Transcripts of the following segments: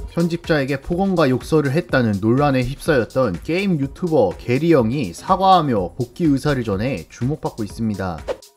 편집자에게 폭언과 욕설을 했다는 논란에 휩싸였던 게임 유튜버 게리형이 사과하며 복귀 의사를 전해 주목받고 있습니다.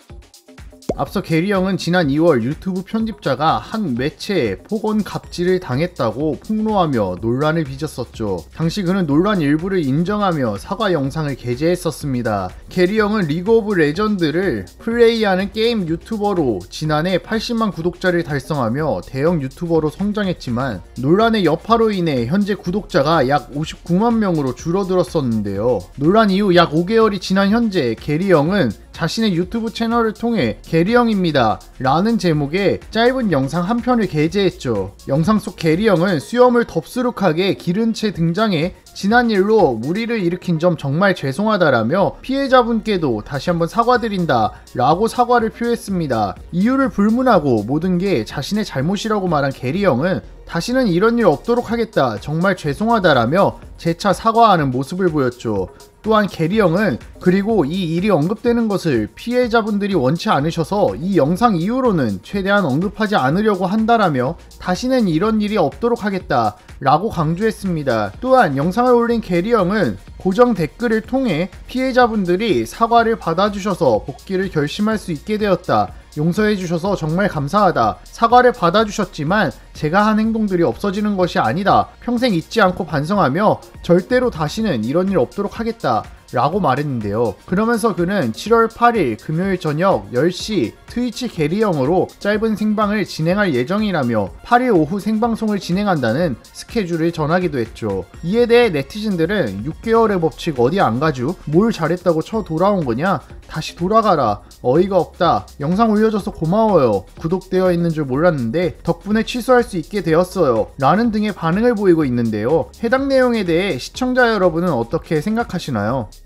앞서 게리형은 지난 2월 유튜브 편집자가 한 매체에 폭언 갑질을 당했다고 폭로하며 논란을 빚었었죠. 당시 그는 논란 일부를 인정하며 사과 영상을 게재했었습니다. 게리형은 리그 오브 레전드를 플레이하는 게임 유튜버로 지난해 80만 구독자를 달성하며 대형 유튜버로 성장했지만 논란의 여파로 인해 현재 구독자가 약 59만 명으로 줄어들었었는데요. 논란 이후 약 5개월이 지난 현재 게리형은 자신의 유튜브 채널을 통해 게리형입니다 라는 제목의 짧은 영상 한 편을 게재했죠. 영상 속 게리형은 수염을 덥수룩하게 기른 채 등장해 지난 일로 무리를 일으킨 점 정말 죄송하다라며 피해자분께도 다시 한번 사과드린다 라고 사과를 표했습니다. 이유를 불문하고 모든 게 자신의 잘못이라고 말한 게리형은 다시는 이런 일 없도록 하겠다, 정말 죄송하다라며 재차 사과하는 모습을 보였죠. 또한 게리형은 그리고 이 일이 언급되는 것을 피해자분들이 원치 않으셔서 이 영상 이후로는 최대한 언급하지 않으려고 한다라며 다시는 이런 일이 없도록 하겠다 라고 강조했습니다. 또한 영상을 올린 게리형은 고정 댓글을 통해 피해자분들이 사과를 받아주셔서 복귀를 결심할 수 있게 되었다, 용서해주셔서 정말 감사하다, 사과를 받아주셨지만 제가 한 행동들이 없어지는 것이 아니다, 평생 잊지 않고 반성하며 절대로 다시는 이런 일 없도록 하겠다 라고 말했는데요. 그러면서 그는 7월 8일 금요일 저녁 10시 트위치 게리형으로 짧은 생방을 진행할 예정이라며 8일 오후 생방송을 진행한다는 스케줄을 전하기도 했죠. 이에 대해 네티즌들은 6개월의 법칙 어디 안 가주? 뭘 잘했다고 쳐 돌아온 거냐? 다시 돌아가라. 어이가 없다. 영상 올려줘서 고마워요. 구독되어 있는 줄 몰랐는데 덕분에 취소할 수 있게 되었어요. 라는 등의 반응을 보이고 있는데요. 해당 내용에 대해 시청자 여러분은 어떻게 생각하시나요?